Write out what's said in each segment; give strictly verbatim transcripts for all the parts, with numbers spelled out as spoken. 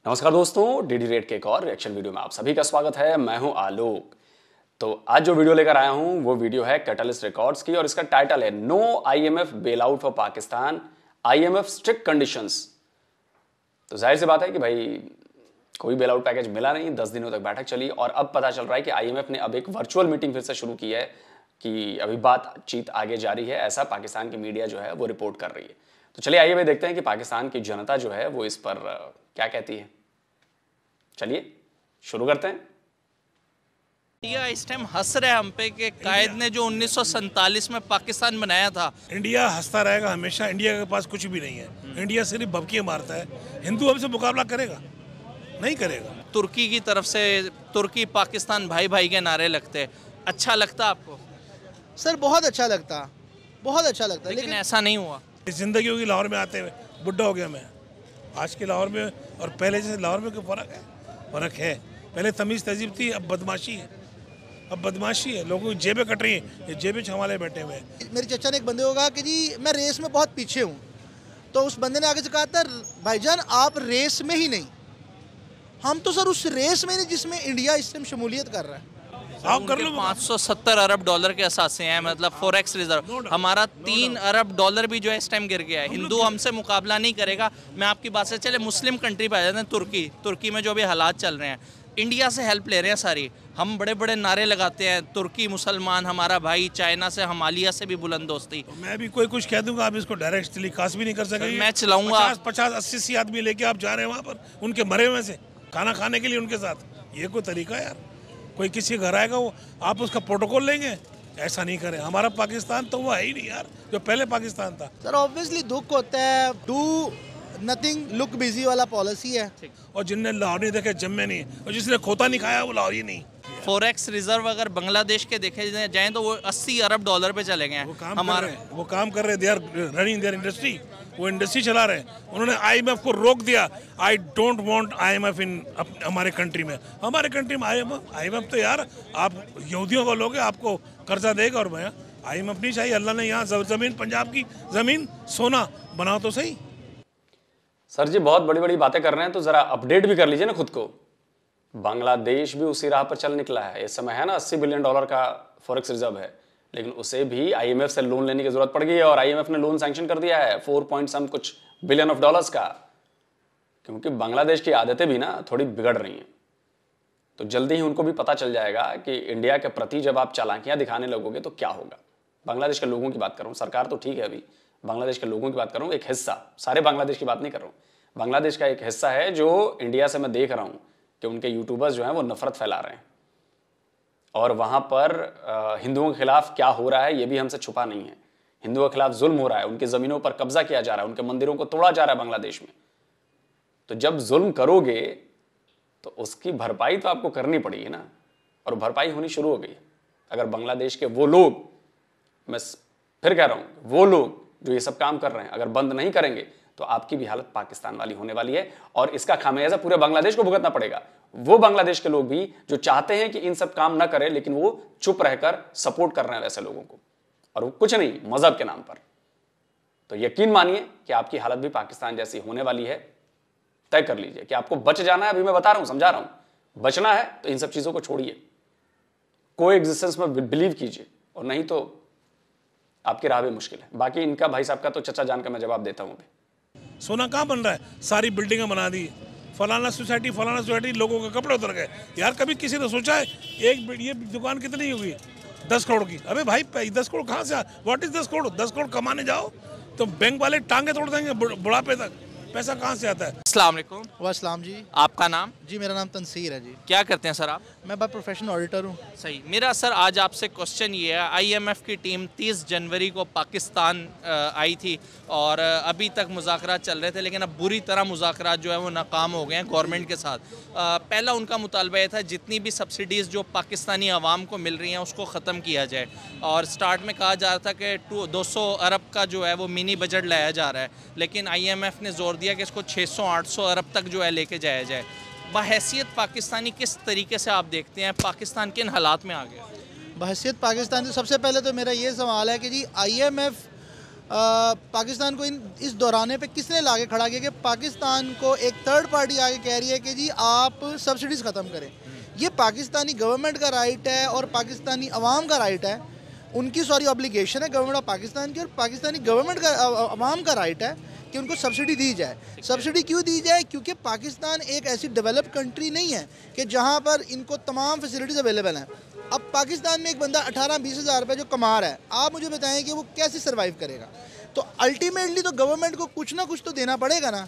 नमस्कार दोस्तों, DD rate के एक और रिएक्शन वीडियो में आप सभी का स्वागत है। मैं हूं आलोक। तो आज जो वीडियो लेकर आया हूं वो वीडियो है कैटलिस्ट रिकॉर्ड्स की और इसका टाइटल है no IMF bail out for Pakistan, IMF strict conditions. तो जाहिर सी बात है कि भाई कोई बेल आउट पैकेज मिला नहीं, दस दिनों तक बैठक चली और अब पता चल रहा है कि आईएमएफ ने अब एक वर्चुअल मीटिंग फिर से शुरू की है कि अभी बातचीत आगे जारी है, ऐसा पाकिस्तान की मीडिया जो है वो रिपोर्ट कर रही है। तो चलिए आइए भाई देखते हैं कि पाकिस्तान की जनता जो है वो इस पर क्या कहती है। चलिए शुरू करते हैं। इंडिया इस टाइम हंस रहे हम पे कि कायद ने जो उन्नीस सौ सैंतालीस में पाकिस्तान बनाया था। इंडिया हंसता रहेगा हमेशा। इंडिया के पास कुछ भी नहीं है। इंडिया सिर्फ भभकियां मारता है। हिंदू हमसे मुकाबला करेगा? नहीं करेगा। तुर्की की तरफ से तुर्की पाकिस्तान भाई भाई के नारे लगते, अच्छा लगता आपको? सर बहुत अच्छा लगता, बहुत अच्छा लगता, लेकिन, लेकिन ऐसा नहीं हुआ। जिंदगी होगी लाहौर में आते हुए बुढ़ा हो गया मैं। आज के लाहौर में और पहले जैसे लाहौर में कोई फर्क है? फर्क है। पहले तमीज़ तहजीब थी, अब बदमाशी है। अब बदमाशी है, लोगों की जेबें कट रही हैं, ये जेबें छवाले बैठे हुए हैं। मेरे चचा ने एक बंदे होगा कि जी मैं रेस में बहुत पीछे हूँ, तो उस बंदे ने आगे से कहा था भाईजान आप रेस में ही नहीं, हम तो सर उस रेस में नहीं जिसमें इंडिया इस टाइम शमूलियत कर रहा है। आप कर लो। पाँच सौ सत्तर अरब डॉलर के असासे हैं, मतलब फॉरेक्स रिजर्व। हमारा तीन अरब डॉलर भी जो है इस टाइम गिर गया है। हिंदू हमसे मुकाबला नहीं करेगा। मैं आपकी बात से चले मुस्लिम कंट्री पे आ जाते हैं, तुर्की तुर्की में जो भी हालात चल रहे हैं, इंडिया से हेल्प ले रहे हैं सारी। हम बड़े बड़े नारे लगाते हैं, तुर्की मुसलमान हमारा भाई, चाइना से हमालिया से भी बुलंद दोस्ती। तो मैं भी कोई कुछ कह दूंगा, आप इसको डायरेक्ट टेलीकास्ट भी नहीं कर सकेंगे। मैं चलाऊंगा। पचास अस्सी अस्सी आदमी लेके आप जा रहे हैं वहाँ पर, उनके मरे हुए से खाना खाने के लिए उनके साथ। ये कोई तरीका है यार? कोई किसी घर आएगा वो आप उसका प्रोटोकॉल लेंगे? ऐसा नहीं करें। हमारा पाकिस्तान तो वो है ही नहीं यार जो पहले पाकिस्तान था। सर ऑब्वियसली दुख होता है, डू नथिंग लुक बिजी वाला पॉलिसी है। और जिनने लाहौर नहीं देखे जम्मे नहीं, और जिसने खोता नहीं खाया वो लाहौरी नहीं। फॉरेक्स रिजर्व अगर बांग्लादेश के देखे जाएं तो वो अस्सी अरब डॉलर पे चले गए हैं। वो काम हमारे कर रहे हैं, वो काम कर रहे हैं, they are running their industry. वो इंडस्ट्री चला रहे हैं। उन्होंने आईएमएफ को रोक दिया। I don't want IMF in हमारे कंट्री में। हमारे कंट्री में आईएमएफ आईएमएफ तो यार आप यहूदियों का लोग हैं, आपको कर्जा देगा। और मैं आईएमएफ नहीं चाहिए। अल्लाह ने यहाँ जमीन, पंजाब की जमीन सोना बनाओ तो सही। सर जी बहुत बड़ी बड़ी बातें कर रहे हैं तो जरा अपडेट भी कर लीजिए ना खुद को। बांग्लादेश भी उसी राह पर चल निकला है। इस समय है ना अस्सी बिलियन डॉलर का फॉरेक्स रिजर्व है, लेकिन उसे भी आईएमएफ से लोन लेने की जरूरत पड़ गई है और आईएमएफ ने लोन सैंक्शन कर दिया है फोर पॉइंट सम कुछ बिलियन ऑफ डॉलर्स का। क्योंकि बांग्लादेश की आदतें भी ना थोड़ी बिगड़ रही हैं, तो जल्दी ही उनको भी पता चल जाएगा कि इंडिया के प्रति जब आप चालाकियां दिखाने लगोगे तो क्या होगा। बांग्लादेश के लोगों की बात कर रहा हूँ, सरकार तो ठीक है, अभी बांग्लादेश के लोगों की बात कर रहा हूँ, एक हिस्सा, सारे बांग्लादेश की बात नहीं कर रहा हूँ। बांग्लादेश का एक हिस्सा है जो इंडिया से मैं देख रहा हूँ कि उनके यूट्यूबर्स जो हैं वो नफरत फैला रहे हैं और वहाँ पर हिंदुओं के खिलाफ क्या हो रहा है ये भी हमसे छुपा नहीं है। हिंदुओं के खिलाफ जुल्म हो रहा है, उनकी ज़मीनों पर कब्जा किया जा रहा है, उनके मंदिरों को तोड़ा जा रहा है बांग्लादेश में। तो जब जुल्म करोगे तो उसकी भरपाई तो आपको करनी पड़ेगी ना, और भरपाई होनी शुरू हो गई। अगर बांग्लादेश के वो लोग, मैं फिर कह रहा हूँ वो लोग जो ये सब काम कर रहे हैं, अगर बंद नहीं करेंगे तो आपकी भी हालत पाकिस्तान वाली होने वाली है और इसका खामियाजा पूरे बांग्लादेश को भुगतना पड़ेगा। वो बांग्लादेश के लोग भी जो चाहते हैं कि इन सब काम ना करें, लेकिन वो चुप रहकर सपोर्ट कर रहे हैं वैसे लोगों को, और वो कुछ नहीं मजहब के नाम पर। तो यकीन मानिए कि आपकी हालत भी पाकिस्तान जैसी होने वाली है। तय कर लीजिए कि आपको बच जाना है। अभी मैं बता रहा हूं, समझा रहा हूं, बचना है तो इन सब चीजों को छोड़िए, कोई एग्जिस्टेंस में बिलीव कीजिए, और नहीं तो आपकी राह भी मुश्किल है। बाकी इनका भाई साहब का तो चचा जान का मैं जवाब देता हूं। अभी सोना कहाँ बन रहा है? सारी बिल्डिंगें बना दी, फलाना सोसाइटी फलाना सोसाइटी, लोगों के कपड़े उतर गए। यार कभी किसी ने सोचा है एक ये दुकान कितनी होगी? दस करोड़ की। अबे भाई दस करोड़ कहाँ से? व्हाट इज दस करोड़? दस करोड़ कमाने जाओ तो बैंक वाले टांगे तोड़ देंगे बुढ़ापे तक। पैसा कहाँ से आता है? अस्सलाम वालेकुम। वालेकुम जी। आपका नाम? जी मेरा नाम तनसीर है जी। क्या करते हैं सर आप? मैं बाय प्रोफेशन ऑडिटर हूँ। सही। मेरा सर आज आपसे क्वेश्चन ये है, आईएमएफ की टीम तीस जनवरी को पाकिस्तान आई थी और अभी तक मुज़ाकरात चल रहे थे, लेकिन अब बुरी तरह मुज़ाकरात जो है वो नाकाम हो गए हैं गवर्नमेंट के साथ। पहला उनका मुतालबा ये था जितनी भी सब्सिडीज़ जो पाकिस्तानी आवाम को मिल रही हैं उसको ख़त्म किया जाए, और स्टार्ट में कहा जा रहा था कि टू दो सौ अरब का जो है वो मिनी बजट लाया जा रहा है, लेकिन आईएमएफ ने जोर दिया कि इसको छः सौ आठ सौ अरब तक जो है लेके जाया जाए। बहैसियत पाकिस्तानी किस तरीके से आप देखते हैं पाकिस्तान किन हालात में आ गया? बहैसियत पाकिस्तान, सबसे पहले तो मेरा ये सवाल है कि जी आईएमएफ पाकिस्तान को इन इस दौराने पे किसने लाके खड़ा किया कि पाकिस्तान को एक थर्ड पार्टी आके कह रही है कि जी आप सब्सिडीज़ ख़त्म करें। ये पाकिस्तानी गवर्नमेंट का राइट है और पाकिस्तानी अवाम का राइट है, उनकी सॉरी ऑब्लिगेशन है गवर्नमेंट ऑफ पाकिस्तान की, और पाकिस्तानी गवर्नमेंट का अवाम का राइट है कि उनको सब्सिडी दी जाए। सब्सिडी क्यों दी जाए? क्योंकि पाकिस्तान एक ऐसी डेवलप्ड कंट्री नहीं है कि जहाँ पर इनको तमाम फैसिलिटीज़ अवेलेबल हैं। अब पाकिस्तान में एक बंदा अठारह बीस हज़ार रुपये जो कमा रहा है, आप मुझे बताएं कि वो कैसे सर्वाइव करेगा? तो अल्टीमेटली तो गवर्नमेंट को कुछ ना कुछ तो देना पड़ेगा ना।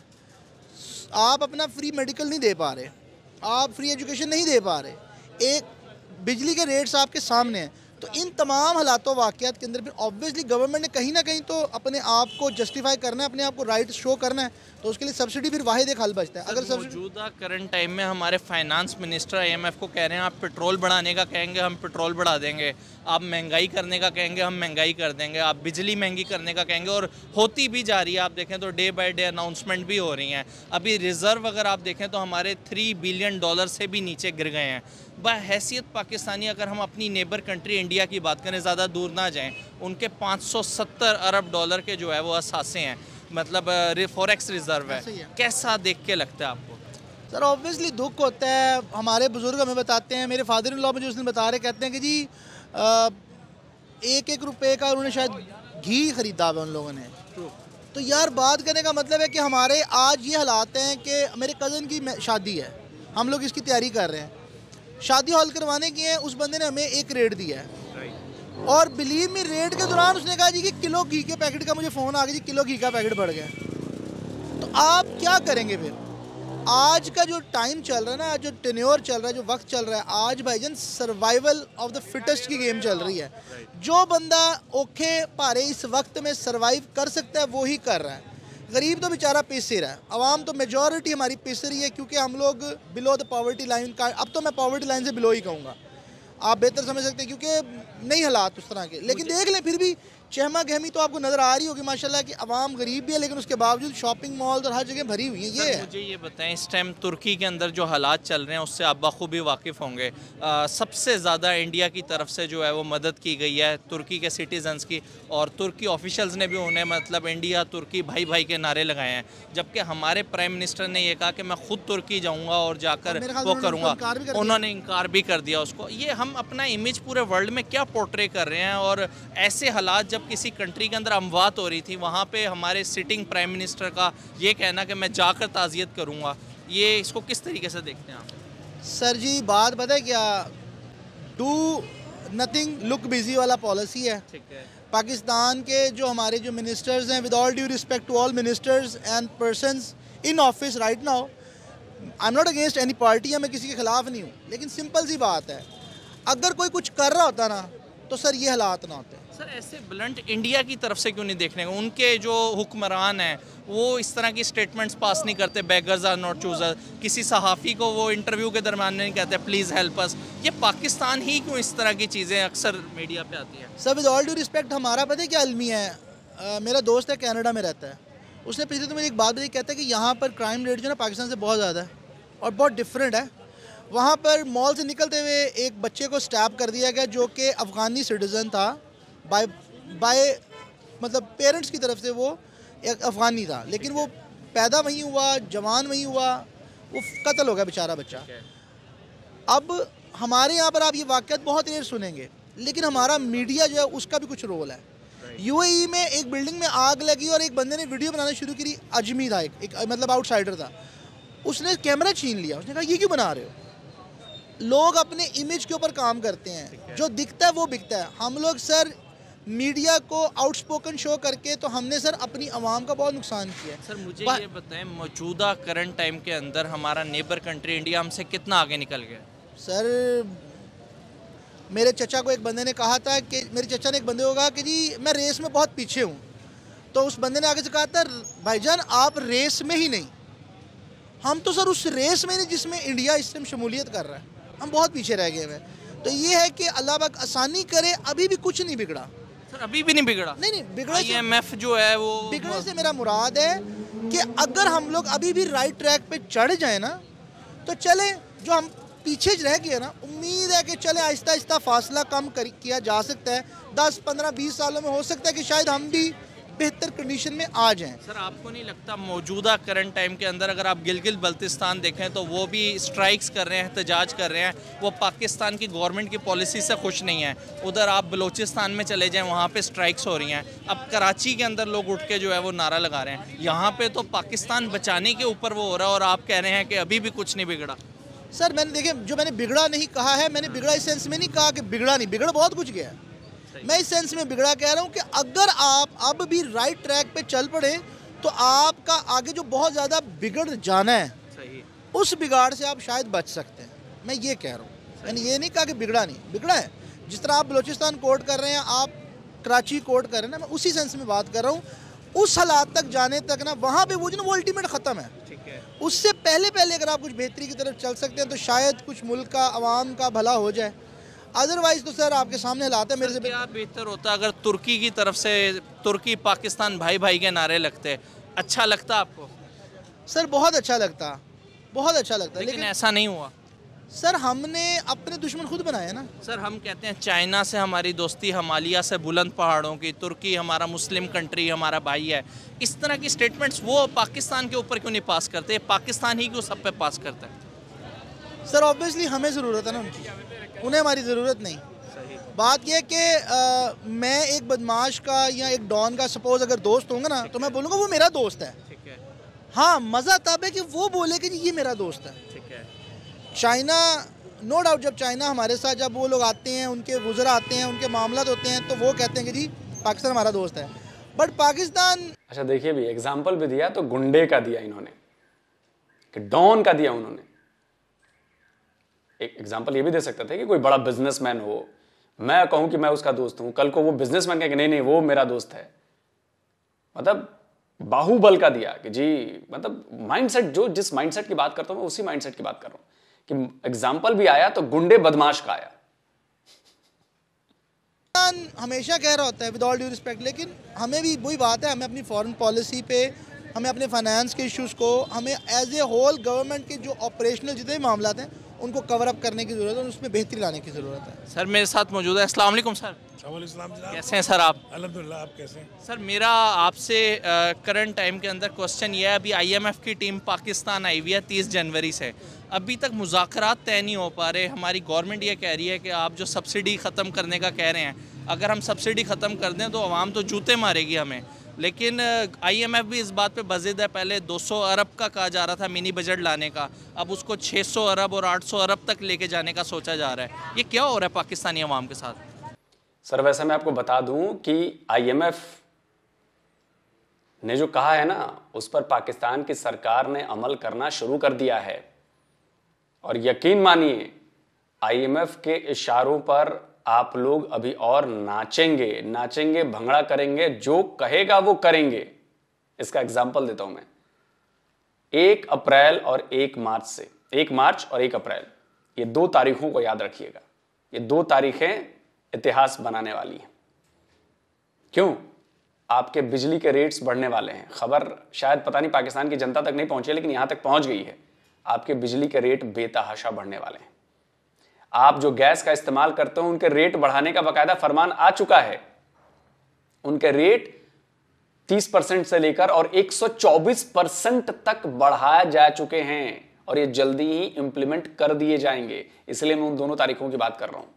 आप अपना फ्री मेडिकल नहीं दे पा रहे, आप फ्री एजुकेशन नहीं दे पा रहे, एक बिजली के रेट्स आपके सामने हैं। तो इन तमाम हालातों वाक़यात के अंदर फिर ऑब्वियसली गवर्नमेंट ने कहीं ना कहीं तो अपने आप को जस्टिफाई करना है, अपने आप को राइट शो करना है, तो उसके लिए सब्सिडी फिर वाहिद एक हल बचता है। अगर मौजूदा करंट टाइम में हमारे फाइनेंस मिनिस्टर आईएमएफ को कह रहे हैं आप पेट्रोल बढ़ाने का कहेंगे हम पेट्रोल बढ़ा देंगे, आप महंगाई करने का कहेंगे हम महंगाई कर देंगे, आप बिजली महंगी करने का कहेंगे, और होती भी जा रही है। आप देखें तो डे बाय डे अनाउंसमेंट भी हो रही हैं। अभी रिज़र्व अगर आप देखें तो हमारे थ्री बिलियन डॉलर से भी नीचे गिर गए हैं। बहैसियत पाकिस्तानी अगर हम अपनी नेबर कंट्री इंडिया की बात करें, ज़्यादा दूर ना जाएं, उनके पाँच सौ सत्तर अरब डॉलर के जो है वो असासे हैं, मतलब फॉरेक्स रिजर्व है। कैसा देख के लगता है आपको? सर ऑब्वियसली दुख होता है। हमारे बुजुर्ग हमें बताते हैं, मेरे फादर इन लॉ मुझे उस दिन बता रहे, कहते हैं कि जी आ, एक एक रुपए का उन्होंने शायद घी खरीदा हुआ उन लोगों ने। तो यार बात करने का मतलब है कि हमारे आज ये हालात हैं कि मेरे कज़न की शादी है, हम लोग इसकी तैयारी कर रहे हैं, शादी हॉल करवाने की है, उस बंदे ने हमें एक रेट दिया है, और बिलीव मी रेट के दौरान उसने कहा जी कि किलो घी के पैकेट का मुझे फ़ोन आ गया जी किलो घी का पैकेट बढ़ गया। तो आप क्या करेंगे फिर? आज का जो टाइम चल रहा है ना, आज जो टेन्योर चल रहा है, जो वक्त चल रहा है, आज भाईजान सर्वाइवल ऑफ द फिटेस्ट की गेम चल रही है। जो बंदा ओखे भारे इस वक्त में सर्वाइव कर सकता है वो ही कर रहा है। गरीब तो बेचारा पिस रहा है, आवाम तो मेजॉरिटी हमारी पिस रही है, क्योंकि हम लोग बिलो द पॉवर्टी लाइन का, अब तो मैं पॉवर्टी लाइन से बिलो ही कहूँगा, आप बेहतर समझ सकते हैं, क्योंकि नहीं हालात उस तरह के। लेकिन देख लें फिर भी चहमा गहमी तो आपको नज़र आ रही होगी माशाल्लाह कि आवाम गरीब भी है, लेकिन उसके बावजूद शॉपिंग मॉल और हर जगह भरी हुई है। ये है। मुझे ये बताएं, इस टाइम तुर्की के अंदर जो हालात चल रहे हैं उससे आप बखूबी वाकिफ़ होंगे। आ, सबसे ज़्यादा इंडिया की तरफ से जो है वो मदद की गई है तुर्की के सिटीजन्स की, और तुर्की ऑफिशल्स ने भी उन्हें मतलब इंडिया तुर्की भाई भाई के नारे लगाए हैं, जबकि हमारे प्राइम मिनिस्टर ने यह कहा कि मैं खुद तुर्की जाऊँगा और जाकर वो करूँगा। उन्होंने इनकार भी कर दिया उसको। ये हम अपना इमेज पूरे वर्ल्ड में क्या पोर्ट्रे कर रहे हैं? और ऐसे हालात जब किसी कंट्री के अंदर अमवात हो रही थी, वहाँ पे हमारे सिटिंग प्राइम मिनिस्टर का ये कहना कि मैं जाकर ताज़ियत करूँगा, ये इसको किस तरीके से देखते हैं आप? सर जी बात पता है क्या, डू नथिंग लुक बिजी वाला पॉलिसी है। ठीक है। पाकिस्तान के जो हमारे जो मिनिस्टर्स हैं, with all due respect to all ministers and persons in office right now, I am not against any party, मैं किसी के खिलाफ नहीं हूँ, लेकिन सिंपल सी बात है, अगर कोई कुछ कर रहा होता ना तो सर ये हालात ना होते। सर ऐसे ब्लंट इंडिया की तरफ से क्यों नहीं देखने को? उनके जो हुक्मरान हैं वो इस तरह की स्टेटमेंट्स पास नहीं करते, बेगर्स आर नॉट चूजर, किसी सहाफ़ी को वो इंटरव्यू के दरमियान नहीं कहते प्लीज़ हेल्प अस। ये पाकिस्तान ही क्यों इस तरह की चीज़ें अक्सर मीडिया पे आती हैं? Sir with all due respect, हमारा पता है क्या अलमिया है, आ, मेरा दोस्त है कनाडा में रहता है, उसने पिछले तो मुझे एक बात बताई, कहता है कि यहाँ पर क्राइम रेट जो है ना पाकिस्तान से बहुत ज़्यादा है और बहुत डिफरेंट है। वहाँ पर मॉल से निकलते हुए एक बच्चे को स्टैप कर दिया गया जो कि अफ़गानी सिटीज़न था, बाय बाय मतलब पेरेंट्स की तरफ से वो एक अफ़गानी था, लेकिन वो पैदा वहीं हुआ, जवान वहीं हुआ, वो कत्ल हो गया बेचारा बच्चा। अब हमारे यहाँ पर आप ये वाक़यात बहुत रेयर सुनेंगे, लेकिन हमारा मीडिया जो है उसका भी कुछ रोल है। यूएई में एक बिल्डिंग में आग लगी और एक बंदे ने वीडियो बनाना शुरू की, अजमी था, एक, एक मतलब आउटसाइडर था, उसने कैमरा छीन लिया, उसने कहा ये क्यों बना रहे हो? लोग अपने इमेज के ऊपर काम करते हैं, जो दिखता है वो बिकता है। हम लोग सर मीडिया को आउटस्पोकन शो करके तो हमने सर अपनी आवाम का बहुत नुकसान किया है। सर मुझे ये बताएं, मौजूदा करंट टाइम के अंदर हमारा नेबर कंट्री इंडिया हमसे कितना आगे निकल गया? सर मेरे चचा को एक बंदे ने कहा था कि मेरे चचा ने एक बंदे को कहा कि जी मैं रेस में बहुत पीछे हूँ, तो उस बंदे ने आगे से कहा था भाईजान आप रेस में ही नहीं, हम तो सर उस रेस में नहीं जिसमें इंडिया इस टाइम शमूलियत कर रहा है, हम बहुत पीछे रह गए हैं। तो ये है कि अल्लाह पाक आसानी करे, अभी भी कुछ नहीं बिगड़ा सर, अभी भी नहीं बिगड़ा? नहीं नहीं बिगड़े आईएमएफ जो है वो बिगड़े से मेरा मुराद है कि अगर हम लोग अभी भी राइट ट्रैक पे चढ़ जाए ना तो चले, जो हम पीछे रह गए ना, उम्मीद है कि चले आहिस्ता आहिस्ता फासला कम कर किया जा सकता है। दस पंद्रह बीस सालों में हो सकता है कि शायद हम भी बेहतर कंडीशन में आ जाएं। सर आपको नहीं लगता मौजूदा करंट टाइम के अंदर अगर आप गिलगित बल्तिस्तान देखें तो वो भी स्ट्राइक्स कर रहे हैं, एहतजाज कर रहे हैं, वो पाकिस्तान की गवर्नमेंट की पॉलिसी से खुश नहीं है। उधर आप बलूचिस्तान में चले जाएं, वहाँ पे स्ट्राइक्स हो रही हैं। अब कराची के अंदर लोग उठ के जो है वो नारा लगा रहे हैं। यहाँ पे तो पाकिस्तान बचाने के ऊपर वो हो रहा है और आप कह रहे हैं कि अभी भी कुछ नहीं बिगड़ा। सर मैंने देखिए, जो मैंने बिगड़ा नहीं कहा है, मैंने बिगड़ा इस सेंस में नहीं कहा कि बिगड़ा नहीं, बिगड़ बहुत कुछ गया है। मैं इस सेंस में बिगड़ा कह रहा हूँ कि अगर आप अब भी राइट ट्रैक पे चल पड़े तो आपका आगे जो बहुत ज़्यादा बिगड़ जाना है, सही, उस बिगाड़ से आप शायद बच सकते हैं। मैं ये कह रहा हूँ, मैंने ये नहीं कहा कि बिगड़ा नहीं, बिगड़ा है। जिस तरह आप बलूचिस्तान कोर्ट कर रहे हैं, आप कराची कोर्ट कर रहे हैं ना, मैं उसी सेंस में बात कर रहा हूँ। उस हालात तक जाने तक ना, वहाँ पे वो जो ना वो अल्टीमेट ख़त्म है, ठीक है। उससे पहले पहले अगर आप कुछ बेहतरी की तरफ चल सकते हैं तो शायद कुछ मुल्क का, आवाम का भला हो जाए। अदरवाइज तो सर आपके सामने हालात है। मेरे से क्या बेहतर होता अगर तुर्की की तरफ से तुर्की पाकिस्तान भाई भाई के नारे लगते? अच्छा लगता आपको? सर बहुत अच्छा लगता, बहुत अच्छा लगता, लेकिन, लेकिन ऐसा नहीं हुआ। सर हमने अपने दुश्मन खुद बनाए ना। सर हम कहते हैं चाइना से हमारी दोस्ती, हिमालय से बुलंद पहाड़ों की, तुर्की हमारा मुस्लिम कंट्री, हमारा भाई है। इस तरह की स्टेटमेंट्स वो पाकिस्तान के ऊपर क्यों नहीं पास करते? पाकिस्तान ही क्यों सब पे पास करता है? सर ऑब्वियसली हमें ज़रूरत है ना उनकी, उन्हें हमारी ज़रूरत नहीं। सही। बात यह कि मैं एक बदमाश का या एक डॉन का सपोज अगर दोस्त होंगे ना, तो मैं बोलूँगा वो मेरा दोस्त है, ठीक है। हाँ, मज़ा तब है कि वो बोले कि ये मेरा दोस्त है, ठीक है। चाइना, नो डाउट, जब चाइना हमारे साथ, जब वो लोग आते हैं, उनके वज़रा आते हैं, उनके मामला होते हैं, तो वो कहते हैं कि जी पाकिस्तान हमारा दोस्त है। बट पाकिस्तान, अच्छा देखिए भी एग्जाम्पल भी दिया, तो गुंडे का दिया इन्होंने, कि डॉन का दिया उन्होंने। एक एग्जाम्पल ये भी दे सकते थे कि कोई बड़ा बिजनेसमैन हो, मैं कहूं कि मैं उसका दोस्त हूं, कल को वो बिजनेसमैन कहे कि नहीं नहीं वो मेरा दोस्त है। मतलब बाहुबल का दिया कि जी, मतलब माइंडसेट, जो जिस माइंडसेट की बात करता हूं मैं उसी माइंडसेट की बात कर रहा हूं। कि एग्जाम्पल भी आया तो गुंडे बदमाश का आया। हमेशा कह रहा होता है विद ऑल ड्यू रिस्पेक्ट, लेकिन हमें भी वही बात है, हमें अपनी फॉरेन पॉलिसी पे, हमें अपने फाइनेंस के इश्यूज को, हमें एज ए होल गवर्नमेंट के जो ऑपरेशनल जितने भी मामला हैं उनको कवर अप करने की ज़रूरत है और उसमें बेहतरी लाने की ज़रूरत है। सर मेरे साथ मौजूद है। अस्सलाम वालेकुम सर। कैसे हैं सर आप? अल्हम्दुलिल्लाह, आप कैसे हैं? सर मेरा आपसे करंट टाइम के अंदर क्वेश्चन ये है, अभी आईएमएफ की टीम पाकिस्तान आई हुई है तीस जनवरी से, अभी तक मुज़ाकरात तय नहीं हो पा रहे। हमारी गवर्नमेंट ये कह रही है कि आप जो सब्सिडी ख़त्म करने का कह रहे हैं, अगर हम सब्सिडी ख़त्म कर दें तो आवाम तो जूते मारेगी हमें। लेकिन आईएमएफ भी इस बात पे बज़िद है, पहले दो सौ अरब का कहा जा रहा था मिनी बजट लाने का, अब उसको छह सौ अरब और आठ सौ अरब तक लेके जाने का सोचा जा रहा है। ये क्या हो रहा है पाकिस्तानी अवाम के साथ? सर वैसे मैं आपको बता दूं कि आईएमएफ ने जो कहा है ना, उस पर पाकिस्तान की सरकार ने अमल करना शुरू कर दिया है। और यकीन मानिए आईएमएफ के इशारों पर आप लोग अभी और नाचेंगे नाचेंगे भंगड़ा करेंगे, जो कहेगा वो करेंगे। इसका एग्जाम्पल देता हूं मैं। एक अप्रैल और एक मार्च से, एक मार्च और एक अप्रैल, ये दो तारीखों को याद रखिएगा। ये दो तारीखें इतिहास बनाने वाली हैं। क्यों? आपके बिजली के रेट्स बढ़ने वाले हैं। खबर शायद पता नहीं पाकिस्तान की जनता तक नहीं पहुंची, लेकिन यहां तक पहुंच गई है। आपके बिजली के रेट बेतहाशा बढ़ने वाले हैं। आप जो गैस का इस्तेमाल करते हो उनके रेट बढ़ाने का बाकायदा फरमान आ चुका है। उनके रेट तीस परसेंट से लेकर और एक सौ चौबीस परसेंट तक बढ़ाए जा चुके हैं और ये जल्दी ही इंप्लीमेंट कर दिए जाएंगे। इसलिए मैं उन दोनों तारीखों की बात कर रहा हूं।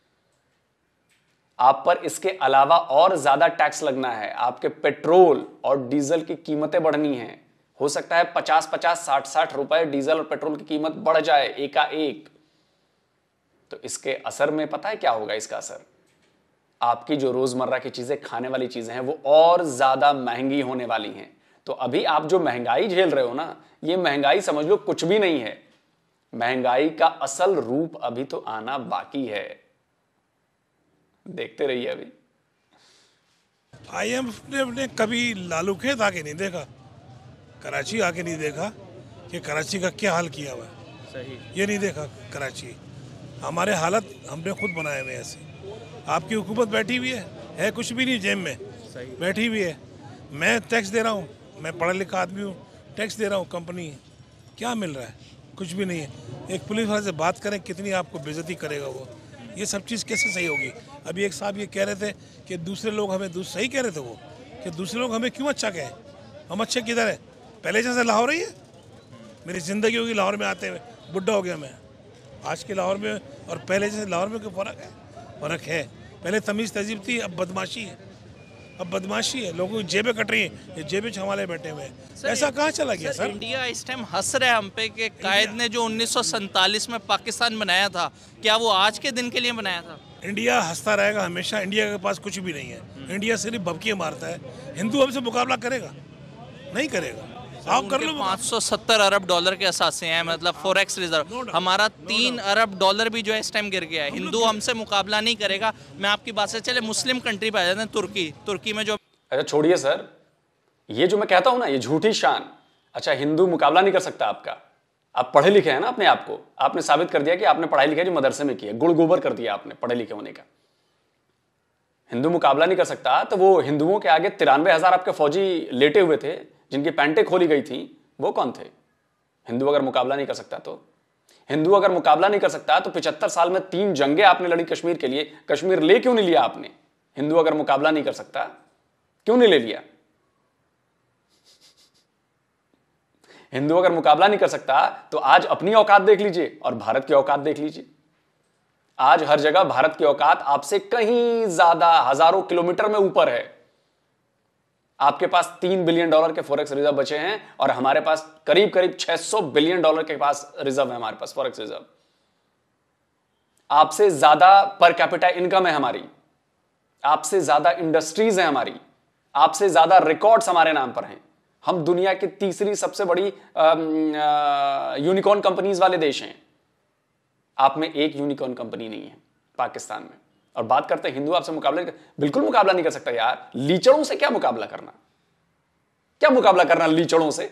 आप पर इसके अलावा और ज्यादा टैक्स लगना है। आपके पेट्रोल और डीजल की कीमतें बढ़नी है। हो सकता है पचास पचास साठ साठ रुपए डीजल और पेट्रोल की कीमत बढ़ जाए एकाएक। तो इसके असर में पता है क्या होगा? इसका असर आपकी जो रोजमर्रा की चीजें, खाने वाली चीजें हैं, वो और ज्यादा महंगी होने वाली हैं। तो अभी आप जो महंगाई झेल रहे हो ना, ये महंगाई समझ लो कुछ भी नहीं है। महंगाई का असल रूप अभी तो आना बाकी है। देखते रहिए। अभी आईएमएफ ने अपने कभी लालू खेत आके नहीं देखा, कराची आके नहीं देखा कि कराची का क्या हाल किया हुआ है। सही, ये नहीं देखा कराची। हमारे हालत हमने खुद बनाए हुए ऐसे। आपकी हुकूमत बैठी हुई है, है कुछ भी नहीं जेब में, सही बैठी हुई है। मैं टैक्स दे रहा हूँ, मैं पढ़ा लिखा आदमी हूँ, टैक्स दे रहा हूँ, कंपनी क्या मिल रहा है? कुछ भी नहीं है। एक पुलिस वाले से बात करें, कितनी आपको बेइज्जती करेगा वो। ये सब चीज़ कैसे सही होगी? अभी एक साहब ये कह रहे थे कि दूसरे लोग हमें दूसरे, सही कह रहे थे वो कि दूसरे लोग हमें क्यों अच्छा कहें, हम अच्छे किधर है। पहले जैसे लाहौर ही है, मेरी ज़िंदगी होगी लाहौर में आते हुए, बुढ़ा हो गया मैं। आज के लाहौर में और पहले जैसे लाहौर में कोई फ़र्क है? फ़र्क है। पहले तमीज़ तहजीब थी, अब बदमाशी है। अब बदमाशी है, लोगों की जेबें कट रही हैं, ये जेबें छमाले बैठे हुए हैं। ऐसा कहाँ चला गया सर? इंडिया इस टाइम हंस रहा है हम पे कि कायद ने जो उन्नीस सौ सैंतालीस में पाकिस्तान बनाया था, क्या वो आज के दिन के लिए बनाया था? इंडिया हंसता रहेगा हमेशा। इंडिया के पास कुछ भी नहीं है। इंडिया सिर्फ भबकियाँ मारता है। हिंदू हमसे मुकाबला करेगा? नहीं करेगा। आप कर लो। पाँच सौ सत्तर अरब डॉलर के असासे हैं, मतलब फॉरेक्स रिजर्व। हमारा तीन अरब डॉलर भी जो है इस टाइम गिर गया है। हिंदू हमसे मुकाबला नहीं करेगा। मैं आपकी बात से चले मुस्लिम कंट्री पे आ जाते हैं, तुर्की। तुर्की में जो अच्छा छोड़िए सर, ये जो मैं कहता हूं ना, ये झूठी शान। अच्छा हिंदू मुकाबला नहीं कर सकता आपका, आप पढ़े लिखे हैं ना अपने आप को, आपने साबित कर दिया कि आपने पढ़ाई लिखाई जो मदरसे में की है, गुड़ गोबर कर दिया आपने पढ़े लिखे होने का। हिंदू मुकाबला नहीं कर सकता तो वो हिंदुओं के आगे तिरानवे हजार आपके फौजी लेटे हुए थे जिनकी पैंटें खोली गई थी, वो कौन थे? हिंदू अगर मुकाबला नहीं कर सकता तो हिंदू अगर मुकाबला नहीं कर सकता तो पिछहत्तर साल में तीन जंगें आपने लड़ी कश्मीर के लिए, कश्मीर ले क्यों नहीं लिया आपने? हिंदू अगर मुकाबला नहीं कर सकता क्यों नहीं ले लिया? हिंदू अगर मुकाबला नहीं कर सकता तो आज अपनी औकात देख लीजिए और भारत की औकात देख लीजिए। आज हर जगह भारत की औकात आपसे कहीं ज्यादा, हजारों किलोमीटर में ऊपर है। आपके पास तीन बिलियन डॉलर के फॉरेक्स रिजर्व बचे हैं और हमारे पास करीब करीब छह सौ बिलियन डॉलर के पास रिजर्व है, हमारे पास फॉरेक्स रिजर्व। आपसे ज्यादा पर कैपिटा इनकम है हमारी, आपसे ज्यादा इंडस्ट्रीज है हमारी, आपसे ज्यादा रिकॉर्ड्स हमारे नाम पर हैं। हम दुनिया की तीसरी सबसे बड़ी यूनिकॉर्न कंपनीज वाले देश हैं। आप में एक यूनिकॉर्न कंपनी नहीं है पाकिस्तान में। और बात करते हैं हिंदू आपसे मुकाबला, बिल्कुल मुकाबला नहीं कर सकता यार। लीचड़ों से क्या मुकाबला करना, क्या मुकाबला करना लीचड़ों से?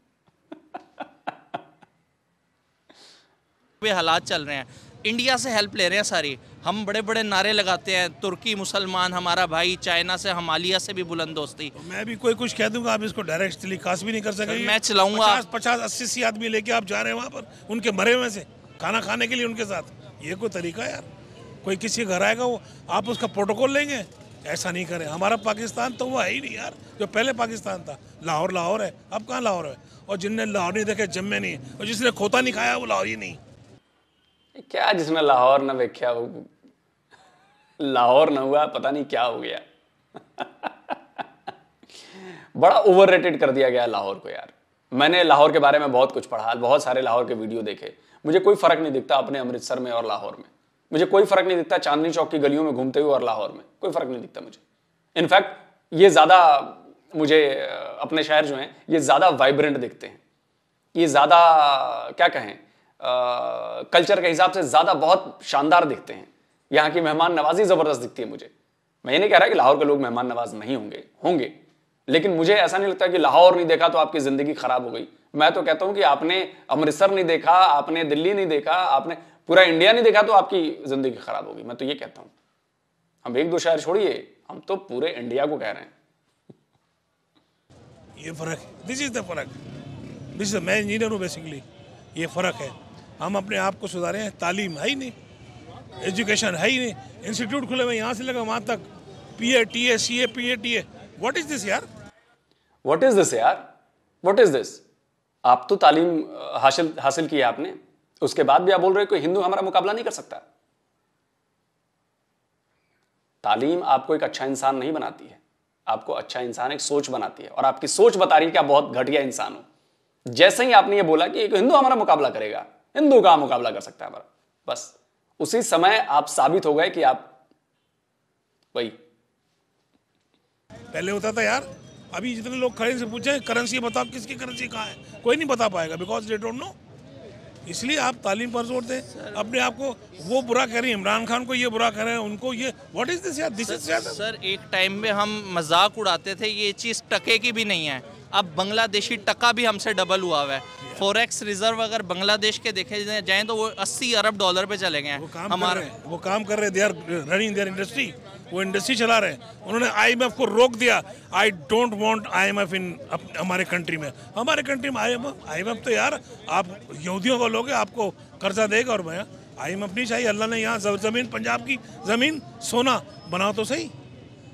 वे हालात चल रहे हैं, इंडिया से हेल्प ले रहे हैं सारी। हम बड़े बड़े नारे लगाते हैं, तुर्की मुसलमान हमारा भाई, चाइना से, हिमालय से भी बुलंद दोस्ती। तो मैं भी कोई कुछ कह दूंगा, आप इसको डायरेक्ट टेलीकास्ट भी नहीं कर सकेंगे। मैं चलाऊंगा। पचास पचास अस्सी अस्सी आदमी लेके आप जा रहे हैं वहां पर, उनके मरे हुए से खाना खाने के लिए उनके साथ। ये कोई तरीका यार? कोई किसी घर आएगा वो आप उसका प्रोटोकॉल लेंगे? ऐसा नहीं करें। हमारा पाकिस्तान तो वो है ही नहीं यार, जो पहले पाकिस्तान था। लाहौर लाहौर है, अब कहाँ लाहौर है? और जिनने लाहौर नहीं देखे जम्मे नहीं, और जिसने खोता नहीं खाया वो लाहौर ही नहीं। क्या जिसने लाहौर न देखा वो लाहौर न हुआ, पता नहीं क्या हो गया। बड़ा ओवररेटेड कर दिया गया लाहौर को यार। मैंने लाहौर के बारे में बहुत कुछ पढ़ा, बहुत सारे लाहौर के वीडियो देखे। मुझे कोई फर्क नहीं दिखता अपने अमृतसर में और लाहौर में। मुझे कोई फर्क नहीं दिखता चांदनी चौक की गलियों में घूमते हुए और लाहौर में, कोई फर्क नहीं दिखता मुझे। इनफैक्ट ये ज्यादा मुझे अपने शहर जो हैं ये ज्यादा वाइब्रेंट दिखते हैं, ये ज्यादा क्या कहें कल्चर के हिसाब से ज्यादा बहुत शानदार दिखते हैं। यहाँ की मेहमान नवाजी जबरदस्त दिखती है मुझे। मैं ये नहीं कह रहा कि लाहौर के लोग मेहमान नवाज नहीं होंगे, होंगे, लेकिन मुझे ऐसा नहीं लगता कि लाहौर नहीं देखा तो आपकी जिंदगी खराब हो गई। मैं तो कहता हूं कि आपने अमृतसर नहीं देखा, आपने दिल्ली नहीं देखा, आपने पूरा इंडिया नहीं देखा तो आपकी जिंदगी खराब होगी। मैं तो ये कहता हूं। हम एक दो शहर छोड़िए, हम तो पूरे इंडिया को कह रहे हैं। ये फर्क है, दिस इज द फर्क। दिस इज मैं इंजीनियर हूँ बेसिकली, ये फर्क है। हम अपने आप को सुधारे हैं, तालीम है ही नहीं, एजुकेशन है ही नहीं, इंस्टीट्यूट खुले हुए यहाँ से लगा वहाँ तक, P A T A C A P A T A. What is this यार? व्हाट इज दिस यार? What is this? आप तो तालीम हासिल हासिल की है आपने, उसके बाद भी आप बोल रहे हो कि हिंदू हमारा मुकाबला नहीं कर सकता। तालीम आपको एक अच्छा इंसान नहीं बनाती है, आपको अच्छा इंसान एक सोच बनाती है, और आपकी सोच बता रही है कि आप बहुत घटिया इंसान हो। जैसे ही आपने ये बोला कि एक हिंदू हमारा मुकाबला करेगा, हिंदू का मुकाबला कर सकता है हमारा, बस उसी समय आप साबित हो गए कि आप वही। पहले होता था यार, अभी जितने लोग खड़े से पूछे करेंसी बताओ, किसकी करेंसी कहाँ है, कोई नहीं बता पाएगा, बिकॉज दे डोंट नो। इसलिए आप तालीम पर जोर दें। अपने आप को वो बुरा कह रहे हैं, इमरान खान को ये बुरा कह रहे हैं, उनको ये, व्हाट इज दिस यार? दिस इज यार सर, एक टाइम में हम मजाक उड़ाते थे, ये चीज़ टके की भी नहीं है। अब बांग्लादेशी टका भी हमसे डबल हुआ हुआ है। फॉरेक्स रिजर्व अगर बांग्लादेश के देखे जाएं तो वो अस्सी अरब डॉलर पे चले गए हैं। वो काम हमारे कर रहे हैं, वो काम कर रहे हैं, they are running their industry, वो इंडस्ट्री चला रहे हैं। उन्होंने आईएमएफ को रोक दिया। I don't want IMF in हमारे कंट्री में। हमारे कंट्री में आईएमएफ आईएमएफ तो यार आप यहूदियों को लोगे, आपको कर्जा देगा, और मैं आईएमएफ नहीं चाहिए। अल्लाह ने यहाँ जमीन, पंजाब की जमीन सोना बनाओ तो सही,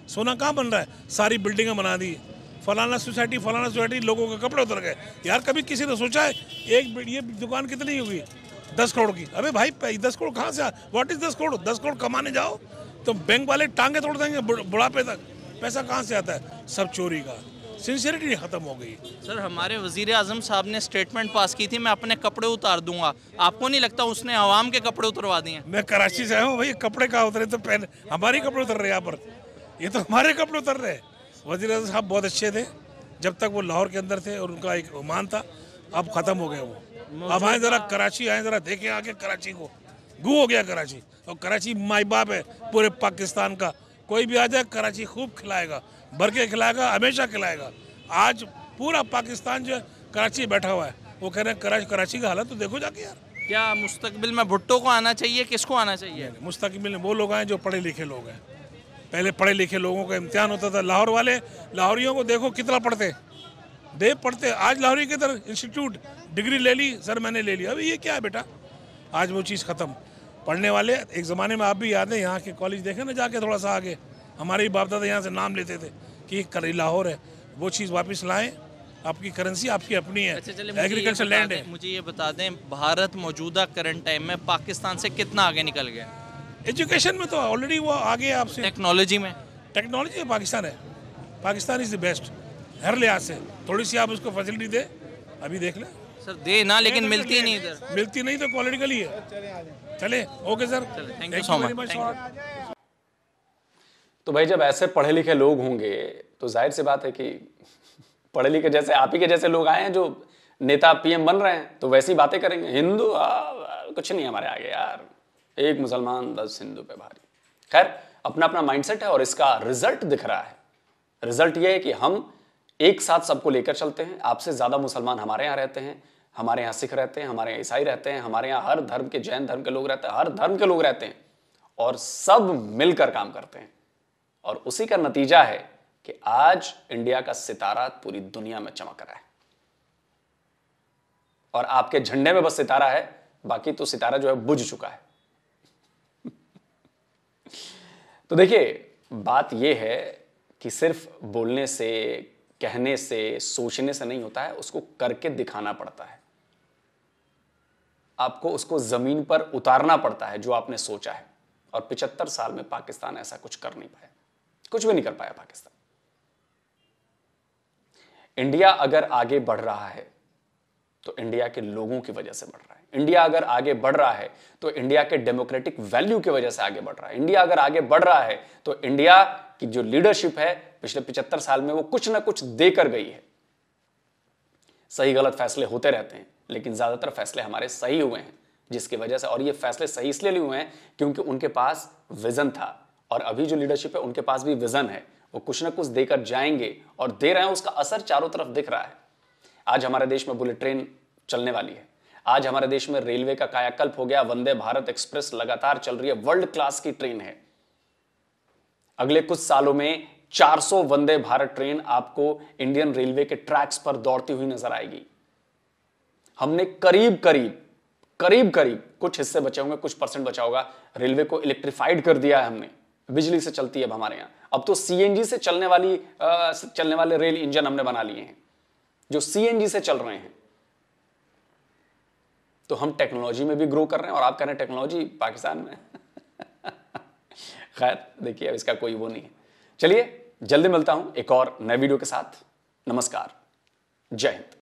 सोना कहाँ बन रहा है? सारी बिल्डिंगें बना दी, फलाना सोसाइटी फलाना सोसाइटी, लोगों के कपड़े उतर गए। यार कभी किसी ने सोचा है एक ये दुकान कितनी होगी? दस करोड़ की। अबे भाई दस करोड़ कहाँ से? व्हाट इज दस करोड़? दस करोड़ कमाने जाओ तो बैंक वाले टांगे तोड़ देंगे बुढ़ापे तक। पैसा कहाँ से आता है? सब चोरी का। सिंसियरिटी खत्म हो गई। सर हमारे वजीर आजम साहब ने स्टेटमेंट पास की थी, मैं अपने कपड़े उतार दूंगा। आपको नहीं लगता उसने आवाम के कपड़े उतरवा दिए? मैं कराची से आया हूँ भाई, कपड़े कहाँ उतरे? तो पहले हमारे कपड़े उतर रहे हैं यहाँ पर, ये तो हमारे कपड़े उतर रहे हैं। वजीर आजम साहब बहुत अच्छे थे जब तक वो लाहौर के अंदर थे और उनका एक मान था, अब खत्म हो गया वो। अब आए जरा कराची, आए जरा देखें आके कराची को, गू हो गया कराची। और कराची माई बाप है पूरे पाकिस्तान का। कोई भी आ जाए कराची खूब खिलाएगा, भर के खिलाएगा, हमेशा खिलाएगा। आज पूरा पाकिस्तान जो है कराची बैठा हुआ है, वो कह रहे हैं कराची कराची का हालत तो देखो जाके यार। क्या मुस्तकबिल में भुट्टो को आना चाहिए, किसको आना चाहिए? मुस्तकबिल में वो लोग आए जो पढ़े लिखे लोग हैं। पहले पढ़े लिखे लोगों का इम्तिहान होता था। लाहौर वाले लाहौरियों को देखो कितना पढ़ते, देव पढ़ते। आज लाहौरी के इधर इंस्टीट्यूट डिग्री ले ली, सर मैंने ले लिया। अभी ये क्या है बेटा? आज वो चीज़ ख़त्म। पढ़ने वाले एक ज़माने में आप भी याद है, यहाँ के कॉलेज देखे ना जाके थोड़ा सा आगे, हमारे बाप दादा यहाँ से नाम लेते थे कि कर लाहौर है। वो चीज़ वापस लाएं। आपकी करेंसी आपकी अपनी है, एग्रीकल्चर लैंड है। मुझे ये बता दें, भारत मौजूदा करंट टाइम में पाकिस्तान से कितना आगे निकल गया? एजुकेशन में तो ऑलरेडी वो आगे है आपसे। टेक्नोलॉजी में टेक्नोलॉजी पाकिस्तान है, पाकिस्तान इज़ द बेस्ट हर लिहाज से। थोड़ी सी आप उसको फैसिलिटी दे, अभी देख लें। सर दे ना, लेकिन मिलती ही नहीं इधर। मिलती नहीं तो पॉलिटिकल ही है। चले okay sir, thank you so much. तो भाई जब ऐसे पढ़े लिखे लोग होंगे तो जाहिर सी बात है कि पढ़े लिखे जैसे आप ही के जैसे लोग आए हैं जो नेता पीएम बन रहे हैं, तो वैसी बातें करेंगे। हिंदू कुछ नहीं हमारे आगे यार, एक मुसलमान दस हिंदू पे भारी। खैर अपना अपना माइंडसेट है और इसका रिजल्ट दिख रहा है। रिजल्ट ये है कि हम एक साथ सबको लेकर चलते हैं। आपसे ज्यादा मुसलमान हमारे यहाँ रहते हैं, हमारे यहाँ सिख रहते हैं, हमारे यहाँ ईसाई रहते हैं, हमारे यहाँ हर धर्म के, जैन धर्म के लोग रहते हैं, हर धर्म के लोग रहते हैं और सब मिलकर काम करते हैं। और उसी का नतीजा है कि आज इंडिया का सितारा पूरी दुनिया में चमक रहा है। और आपके झंडे में बस सितारा है, बाकी तो सितारा जो है बुझ चुका है। तो देखिए बात यह है कि सिर्फ बोलने से, कहने से, सोचने से नहीं होता है, उसको करके दिखाना पड़ता है। आपको उसको जमीन पर उतारना पड़ता है जो आपने सोचा है। और पिचहत्तर साल में पाकिस्तान ऐसा कुछ कर नहीं पाया, कुछ भी नहीं कर पाया पाकिस्तान। इंडिया अगर आगे बढ़ रहा है तो इंडिया के लोगों की वजह से बढ़ रहा है। इंडिया अगर आगे बढ़ रहा है तो इंडिया के डेमोक्रेटिक वैल्यू की वजह से आगे बढ़ रहा है। इंडिया अगर आगे बढ़ रहा है तो इंडिया की जो लीडरशिप है पिछले पिचहत्तर साल में वो कुछ ना कुछ देकर गई है। सही गलत फैसले होते रहते हैं, लेकिन ज्यादातर फैसले हमारे सही हुए हैं, जिसकी वजह से, और ये फैसले सही इसलिए हुए हैं क्योंकि उनके पास विजन था। और अभी जो लीडरशिप है उनके पास भी विजन है, वो कुछ ना कुछ देकर जाएंगे और दे रहे हैं। उसका असर चारों तरफ दिख रहा है। आज हमारे देश में बुलेट ट्रेन चलने वाली है। आज हमारे देश में रेलवे का कायाकल्प हो गया। वंदे भारत एक्सप्रेस लगातार चल रही है, वर्ल्ड क्लास की ट्रेन है। अगले कुछ सालों में चार सौ वंदे भारत ट्रेन आपको इंडियन रेलवे के ट्रैक्स पर दौड़ती हुई नजर आएगी। हमने करीब करीब करीब करीब कुछ हिस्से बचे होंगे, कुछ परसेंट बचा होगा, रेलवे को इलेक्ट्रीफाइड कर दिया है हमने। बिजली से चलती है अब हमारे यहां। अब तो सीएनजी से चलने वाली आ, चलने वाले रेल इंजन हमने बना लिए हैं जो सीएनजी से चल रहे हैं। तो हम टेक्नोलॉजी में भी ग्रो कर रहे हैं और आप कह रहे हैं टेक्नोलॉजी पाकिस्तान में। खैर देखिए अब इसका कोई वो नहीं है। चलिए जल्दी मिलता हूं एक और नए वीडियो के साथ। नमस्कार, जय हिंद।